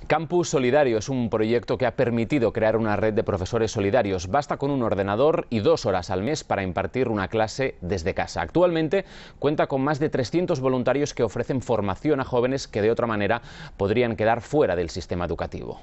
Campus Solidario es un proyecto que ha permitido crear una red de profesores solidarios. Basta con un ordenador y 2 horas al mes para impartir una clase desde casa. Actualmente cuenta con más de 300 voluntarios que ofrecen formación a jóvenes que de otra manera podrían quedar fuera del sistema educativo.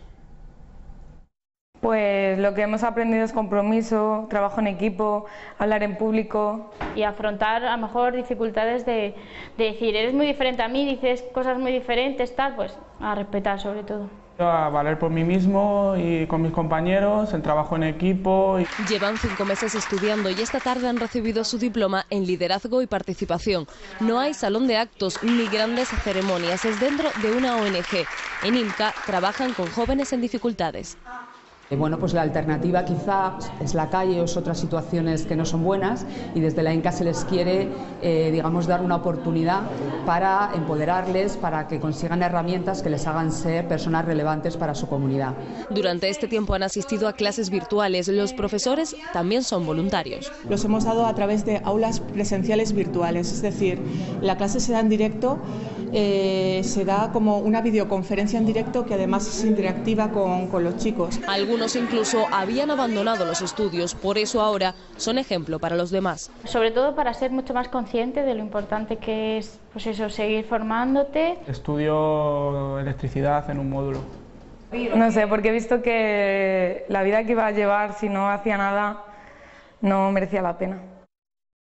Pues lo que hemos aprendido es compromiso, trabajo en equipo, hablar en público. Y afrontar a lo mejor dificultades de decir, eres muy diferente a mí, dices cosas muy diferentes, tal, pues a respetar sobre todo. A valer por mí mismo y con mis compañeros, el trabajo en equipo. Llevan 5 meses estudiando y esta tarde han recibido su diploma en liderazgo y participación. No hay salón de actos ni grandes ceremonias, es dentro de una ONG. En IMCA trabajan con jóvenes en dificultades. Bueno, pues la alternativa quizá es la calle o es otras situaciones que no son buenas y desde la INCA se les quiere, digamos, dar una oportunidad para empoderarles, para que consigan herramientas que les hagan ser personas relevantes para su comunidad. Durante este tiempo han asistido a clases virtuales. Los profesores también son voluntarios. Los hemos dado a través de aulas presenciales virtuales, es decir, la clase se da en directo, se da como una videoconferencia en directo que además es interactiva con los chicos. Algunos incluso habían abandonado los estudios, por eso ahora son ejemplo para los demás. Sobre todo para ser mucho más consciente de lo importante que es, pues eso, seguir formándote. Estudio electricidad en un módulo. No sé, porque he visto que la vida que iba a llevar si no hacía nada no merecía la pena.